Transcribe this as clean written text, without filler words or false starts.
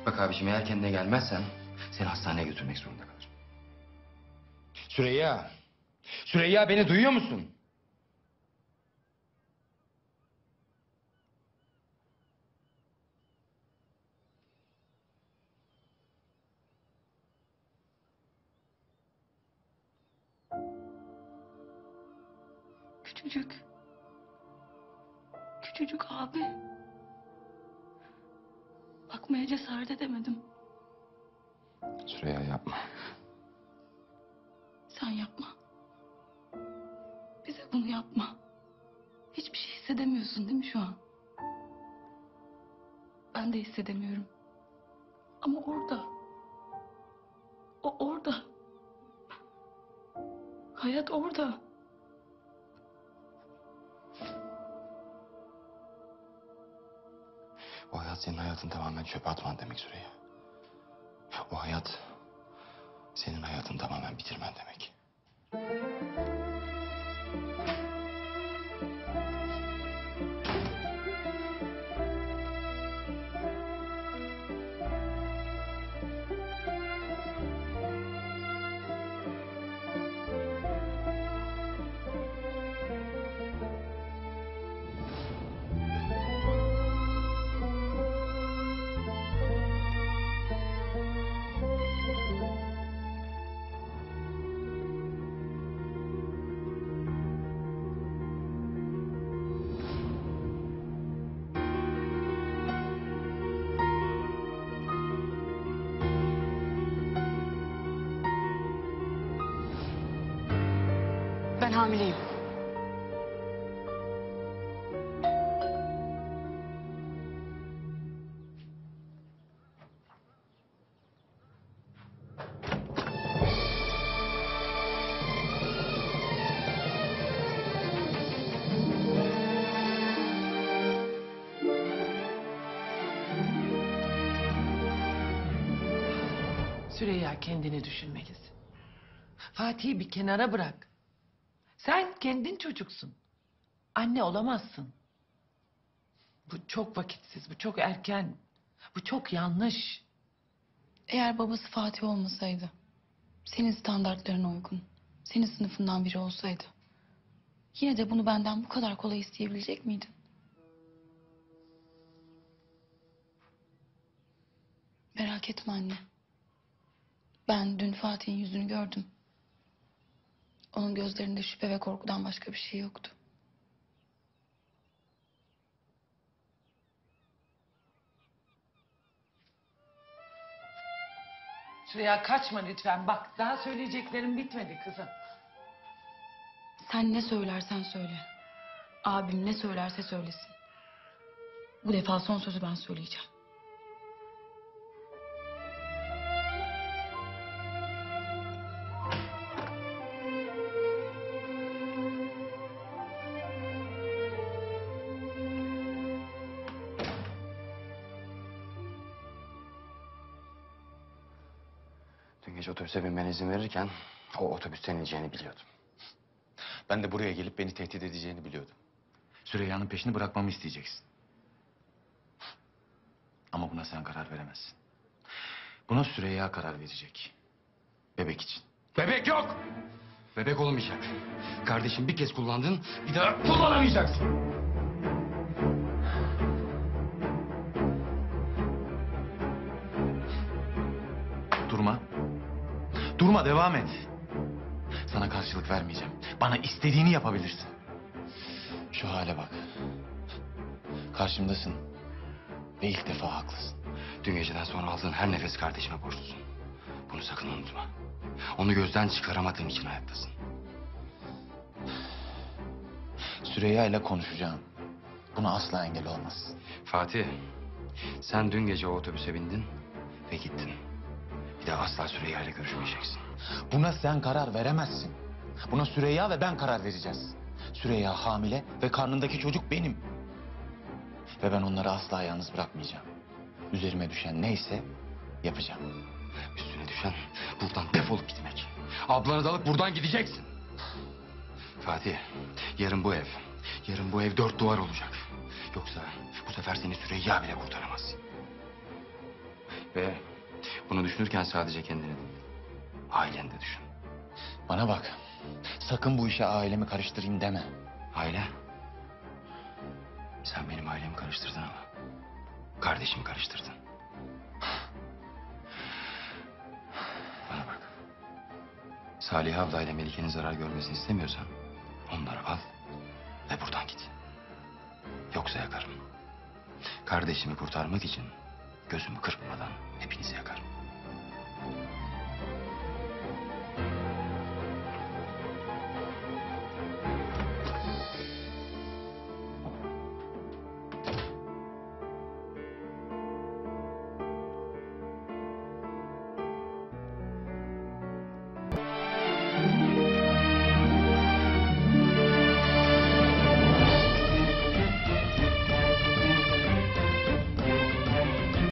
Bak abiciğim, eğer kendine gelmezsen seni hastaneye götürmek zorunda kalırım. Süreyya! Süreyya, beni duyuyor musun? Küçücük. Küçücük abi. Bakmaya cesaret edemedim. Süreyya, yapma. Sen yapma. Bize bunu yapma. Hiçbir şey hissedemiyorsun değil mi şu an? Ben de hissedemiyorum. Ama orada. O orada. Hayat orada. O hayat senin hayatını tamamen çöpe atman demek Süreyya. O hayat senin hayatını tamamen bitirmen demek. Ben hamileyim. Süreyya, kendini düşünmelisin. Fatih'i bir kenara bırak. Sen kendin çocuksun. Anne olamazsın. Bu çok vakitsiz, bu çok erken. Bu çok yanlış. Eğer babası Fatih olmasaydı, senin standartlarına uygun, senin sınıfından biri olsaydı, yine de bunu benden bu kadar kolay isteyebilecek miydin? Merak etme anne. Ben dün Fatih'in yüzünü gördüm. Onun gözlerinde şüphe ve korkudan başka bir şey yoktu. Süreyya, kaçma lütfen. Bak, daha söyleyeceklerim bitmedi kızım. Sen ne söylersen söyle. Abim ne söylerse söylesin. Bu defa son sözü ben söyleyeceğim. Dün gece otobüse binmene izin verirken o otobüsten ineceğini biliyordum. Ben de buraya gelip beni tehdit edeceğini biliyordum. Süreyya'nın peşini bırakmamı isteyeceksin. Ama buna sen karar veremezsin. Buna Süreyya karar verecek. Bebek için. Bebek yok! Bebek olmayacak. Kardeşim, bir kez kullandın, bir daha kullanamayacaksın. Durma. Durma, devam et. Sana karşılık vermeyeceğim. Bana istediğini yapabilirsin. Şu hale bak. Karşımdasın. Ve ilk defa haklısın. Dün geceden sonra aldığın her nefes kardeşime borçlusun. Bunu sakın unutma. Onu gözden çıkaramadığım için hayattasın. Süreyya ile konuşacağım. Buna asla engel olmaz. Fatih, sen dün gece o otobüse bindin ve gittin. Bir daha asla Süreyya ile görüşmeyeceksin. Buna sen karar veremezsin. Buna Süreyya ve ben karar vereceğiz. Süreyya hamile ve karnındaki çocuk benim. Ve ben onları asla yalnız bırakmayacağım. Üzerime düşen neyse yapacağım. Üstüne düşen buradan defolup gitmek. Ablanı da alıp buradan gideceksin. Fatih, yarın bu ev 4 duvar olacak. Yoksa bu sefer seni Süreyya bile kurtaramaz. Ve bunu düşünürken sadece kendini değil, aileni de düşün. Bana bak. Sakın bu işe ailemi karıştırayım deme. Aile? Sen benim ailemi karıştırdın ama kardeşimi karıştırdın. Bana bak. Salih abla ile Melike'nin zarar görmesini istemiyorsan onları al ve buradan git. Yoksa yakarım. Kardeşimi kurtarmak için gözümü kırpmadan hepinizi yakarım.